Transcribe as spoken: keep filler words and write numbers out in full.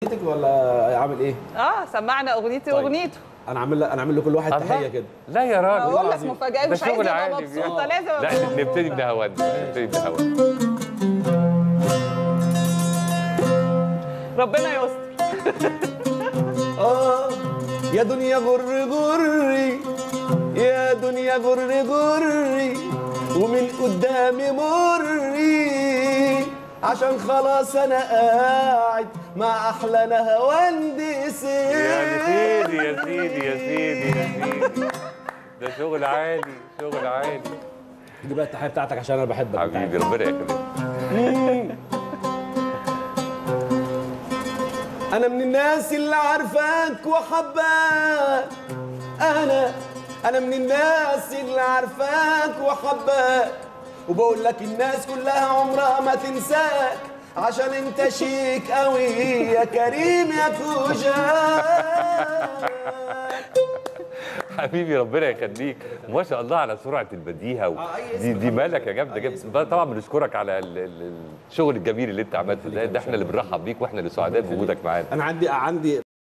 ولا عامل ايه؟ اه سمعنا اغنيتي طيب. واغنيته. انا عامل انا عامل لكل واحد تحيه كده. لا يا راجل، اقول لك مفاجاه، مش عايزه ابقى مبسوطه، لازم ابقى لا مبسوطة. نبتدي بهوانا، نبتدي بهوانا. ربنا يستر. اه يا دنيا غر غري، يا دنيا غر غري، ومن قدامي مري، عشان خلاص انا قاعد مع احلى نهاوندسي. يا سيدي يا سيدي يا سيدي يا سيدي، ده شغل عالي، شغل عالي. دي بقى التحيه بتاعتك عشان انا بحبك. حبيبي ربنا يخليك. انا من الناس اللي عارفاك وحباك، انا انا من الناس اللي عارفاك وحباك، وبقول لك الناس كلها عمرها ما تنساك، عشان انت شيك قوي يا كريم يا كوجاك. حبيبي ربنا يخليك، ما شاء الله على سرعه البديهه و... دي دي مالك يا جامده جدا. طبعا بنشكرك على ال... ال... الشغل الجميل اللي انت عملته ده، ده احنا اللي بنرحب بيك واحنا اللي سعداء بوجودك معانا. انا عندي عندي